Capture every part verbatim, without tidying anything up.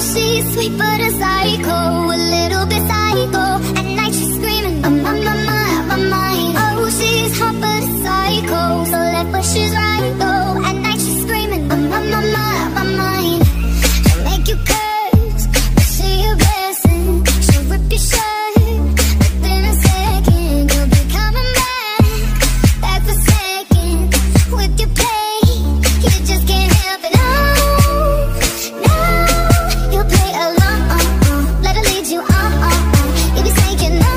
she's sweet but a psycho, a little bit psycho. At night she's screaming, I'm on my mind, my mind. Oh, she's hot but a psycho, so left but she's right though. At night she's screaming, I'm on my mind, my mind. She'll make you curse, but she a blessing. She'll rip your shirt, within a second you'll be coming back, back for seconds. With your play, you just can't help it. No, no, you'll play along, uh, uh, let her lead you on, uh, uh. You'll be saying no,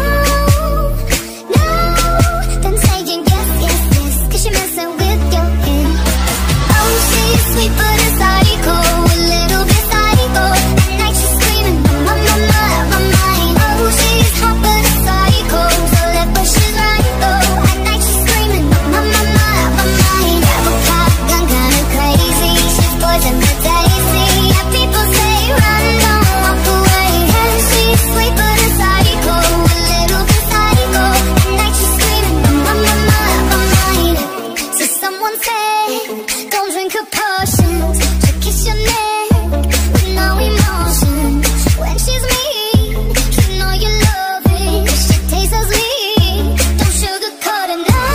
no, then saying yes, yes, yes, cause you're messing with your head. Oh, she's sweet but a psycho, a little bit psycho. At night she's screaming, my, my, my, my mind. Oh, she's hot but a psycho, so left but she's right though. At night she's screaming, my, my, my, my mind. Grab a cop gun, kinda crazy, she's poison but tasty. Yeah, people say run, don't walk away. Yeah, she's sweet but a psycho, a little bit psycho. At night she's screaming, my, my, my, my mind. So someone say, don't drink her potions, she'll kiss your neck with no emotion. When she's mean, you know you love it, she tastes so sweet, don't sugarcoat it. No,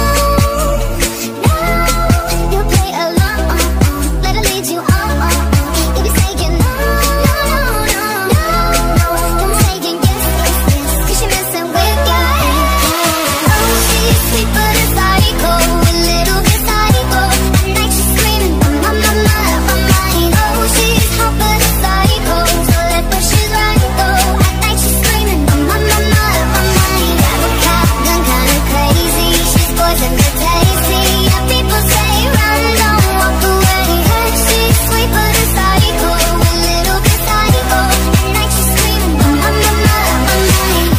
no, you'll play along, uh, uh, let her lead you on, uh, uh. You'll be saying no, no, no, no, no, then saying yes, yes, yes, cause you're messing with your head. Oh, she's sweet but a psycho, a little bit psycho. At night she's screaming, my, my, my, my mind. Oh, she's hot but a psycho, so left but she's right though. At night she's screaming, my, my, my, my mind. Grab a cop gun, kinda crazy, she's poison but tasty. Yeah, people say run, don't walk away. Yeah, she's sweet but a psycho, a little bit psycho. At night she's screaming, my, my, my, my mind.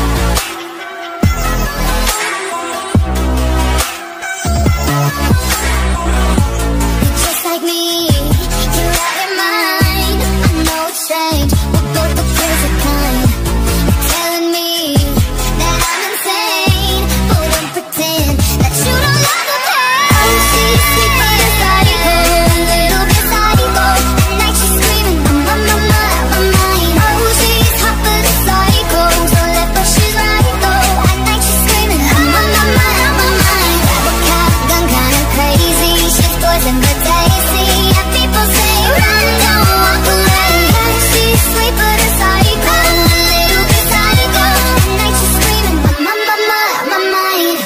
You're just like me, you're out your mind. I know it's strange, we're both the crazy kind. You're telling me that I'm insane, but don't pretend that you don't love the pain. Oh, she's sweet but a psycho, a little bit psycho. At night she's screaming, my, my, my, my mind. Oh, she's hot but a psycho, so left but she's right though. At night she's screaming, my, my, my, my mind. Grab a cop gun, kinda crazy, she's poison but tasty. Yeah, people say run, don't walk away. Yeah, she's sweet but a psycho, a little bit psycho. At night she's screaming, my, my, my, my, my mind.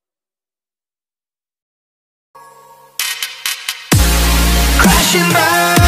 Crashing by